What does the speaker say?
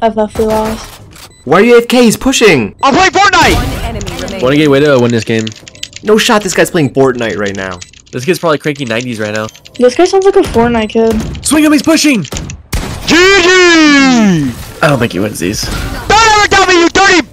FF we lost. Why are you AFK? He's pushing! I'm playing Fortnite! One enemy remaining. One way to win this game. No shot, this guy's playing Fortnite right now. This kid's probably cranking 90s right now. This guy sounds like a Fortnite kid. Swing him, he's pushing! GG! I don't think he wins these. Don't ever tell me you dirty